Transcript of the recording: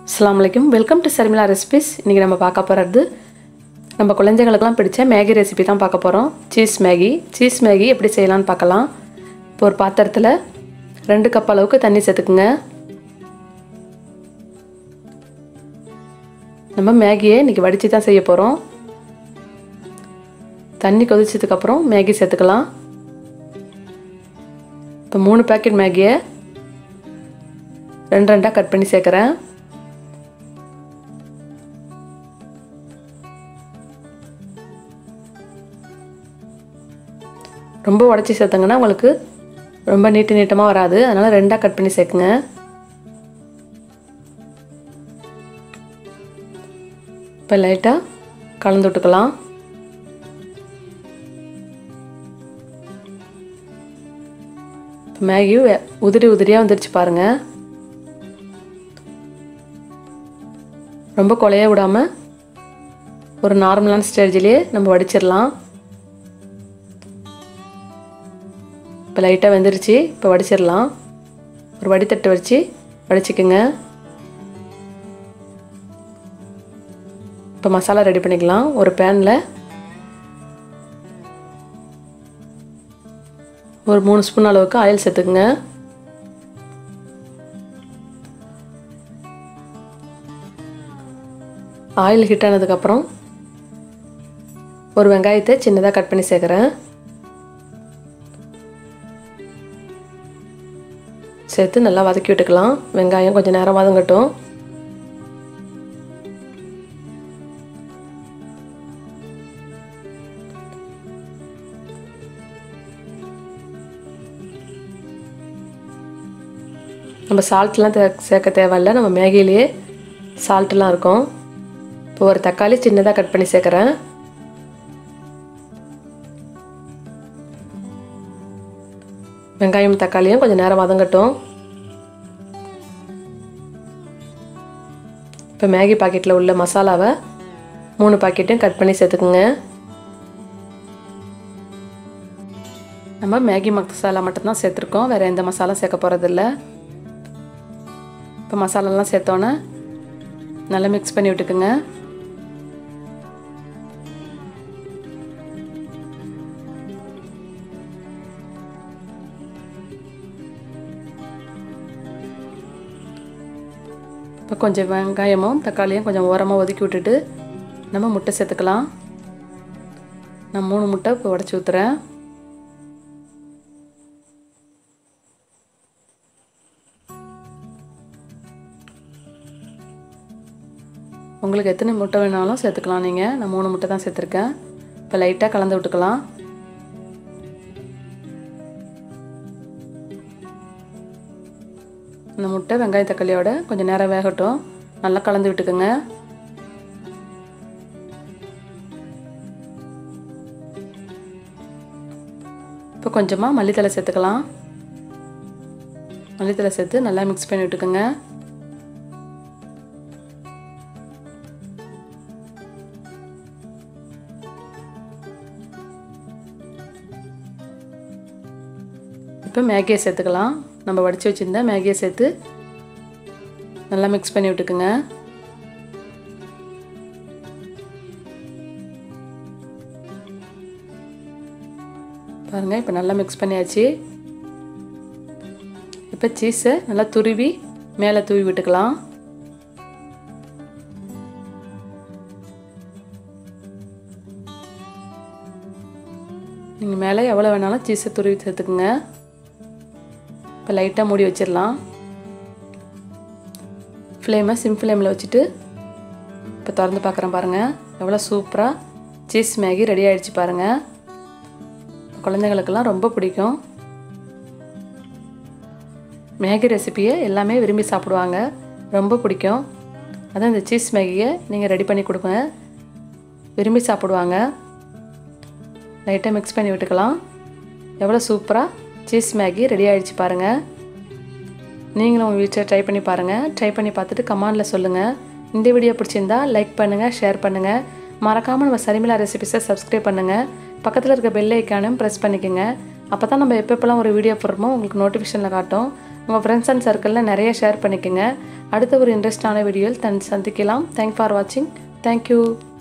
Assalamualaikum, welcome to Sarmila Recipes. இன்னைக்கு நம்ம பார்க்க போறது நம்ம குழந்தைகளுக்கு பிடிச்ச மேகி ரெசிபி தான் பார்க்க போறோம். சீஸ் மேகி எப்படி செய்யலாம்னு பார்க்கலாம். இப்போ ஒரு பாத்திரத்துல 2 கப் அளவுக்கு தண்ணி சேர்த்துக்குங்க. நம்ம மேகியை இன்னைக்கு வடிச்சு தான் செய்ய போறோம். தண்ணி கொதிச்சதுக்கு அப்புறம் மேகி சேர்த்துக்கலாம். இப்போ 3 பாக்கெட் மேகியை ரெண்டா கட் பண்ணி சேர்க்கறேன். ரொம்ப உடைச்சி சேர்த்தங்கன்னா உங்களுக்கு ரொம்ப நீட்டமா வராது. அதனால ரெண்டா கட் பண்ணி சேர்க்குங்க. இப்போ லைட்டா கலந்து விட்டுக்கலாம். மேகி உதிரியா வந்துருச்சு பாருங்க. ரொம்ப கொலையா விடாம ஒரு நார்மலான ஸ்டேஜ்லயே நம்ம வடிச்சிரலாம். இப்போ லைட்டா வெந்துருச்சு. இப்போ வடிச்சிரலாம். ஒரு வடித்தட்டு வச்சு வடிச்சுக்குங்க. இப்போ மசாலா ரெடி பண்ணிக்கலாம். ஒரு பேன்ல ஒரு 3 ஸ்பூன் அளவுக்கு ஆயில் சேர்த்துக்குங்க. ஆயில் ஹீட் ஆனதுக்கு அப்புறம் ஒரு வெங்காயத்தை சின்னதா கட் பண்ணி சேர்க்கறேன். சேர்த்து நல்லா வதக்கி விட்டுக்கலாம். வெங்காயம் கொஞ்சம் நேரம் வதங்கட்டும். நம்ம சால்ட்லாம் சேர்க்க தேவையில்லை. நம்ம மேகிலேயே சால்ட்லாம் இருக்கும். இப்போ ஒரு தக்காளி சின்னதாக கட் பண்ணி சேர்க்குறேன். வெங்காயம் தக்காளியும் கொஞ்சம் நேரம் வதங்கட்டும். இப்போ மேகி பாக்கெட்டில் உள்ள மசாலாவை 3 பாக்கெட்டையும் கட் பண்ணி சேர்த்துக்குங்க. நம்ம மேகி மசாலா மட்டும்தான் சேர்த்துருக்கோம். வேறு எந்த மசாலா சேர்க்க போகிறதில்ல. இப்போ மசாலாலாம் சேர்த்தோன்னே நல்லா மிக்ஸ் பண்ணி விட்டுக்குங்க. இப்போ கொஞ்சம் வெங்காயமும் தக்காளியும் கொஞ்சம் ஓரமாக ஒதுக்கி விட்டுட்டு நம்ம முட்டை சேர்த்துக்கலாம். நான் 3 முட்டை இப்போ உடச்சி ஊற்றுறேன். உங்களுக்கு எத்தனை முட்டை வேணாலும் சேர்த்துக்கலாம் நீங்கள். நான் 3 முட்டை தான் சேர்த்துருக்கேன். இப்போ லைட்டாக கலந்து விட்டுக்கலாம். இந்த முட்டை வெங்காய தக்காளியோட கொஞ்சம் நேரம் வேகட்டும். நல்லா கலந்து விட்டுக்குங்க. இப்போ கொஞ்சமாக மல்லித்தலை சேர்த்துக்கலாம். மல்லித்தலை சேர்த்து நல்லா மிக்ஸ் பண்ணி விட்டுக்குங்க. இப்போ மேகியை சேர்த்துக்கலாம். நம்ம வடித்து வச்சுருந்த மேகியை சேர்த்து நல்லா மிக்ஸ் பண்ணி விட்டுக்குங்க. பாருங்கள், இப்போ நல்லா மிக்ஸ் பண்ணியாச்சு. இப்போ சீஸை நல்லா துருவி மேலே தூவி விட்டுக்கலாம். நீங்கள் மேலே எவ்வளோ வேணாலும் சீஸை துருவி சேர்த்துக்குங்க. இப்போ லைட்டாக மூடி வச்சிடலாம். ஃப்ளேமை சிம் ஃப்ளேமில் வச்சுட்டு இப்போ திறந்து பார்க்குறேன். பாருங்கள், எவ்வளோ சூப்பராக சீஸ் மேகி ரெடி ஆகிடுச்சு பாருங்கள். குழந்தைங்களுக்கெல்லாம் ரொம்ப பிடிக்கும். மேகி ரெசிப்பியை எல்லாமே விரும்பி சாப்பிடுவாங்க. ரொம்ப பிடிக்கும். அதான் இந்த சீஸ் மேகியை நீங்கள் ரெடி பண்ணி கொடுங்க. விரும்பி சாப்பிடுவாங்க. லைட்டாக மிக்ஸ் பண்ணி விட்டுக்கலாம். எவ்வளோ சூப்பராக சீஸ் மேகி ரெடி ஆகிடுச்சு பாருங்கள். நீங்களும் உங்கள் வீட்டில் ட்ரை பண்ணி பாருங்கள். ட்ரை பண்ணி பார்த்துட்டு கமெண்டில் சொல்லுங்கள். இந்த வீடியோ பிடிச்சிருந்தா லைக் பண்ணுங்கள், ஷேர் பண்ணுங்கள். மறக்காமல் நம்ம சரிமிலா ரெசிபிஸை சப்ஸ்கிரைப் பண்ணுங்கள். பக்கத்தில் இருக்க பெல் ஐக்கானும் ப்ரெஸ் பண்ணிக்கோங்க. அப்போ தான் நம்ம எப்பப்பெல்லாம் ஒரு வீடியோ போடுறோமோ உங்களுக்கு நோட்டிஃபிகேஷனில் காட்டும். உங்கள் ஃப்ரெண்ட்ஸ் அண்ட் சர்க்கிளில் நிறைய ஷேர் பண்ணிக்கோங்க. அடுத்த ஒரு இன்ட்ரெஸ்டான வீடியோவில் சந்திக்கலாம். தேங்க்ஸ் ஃபார் வாட்சிங். தேங்க்யூ.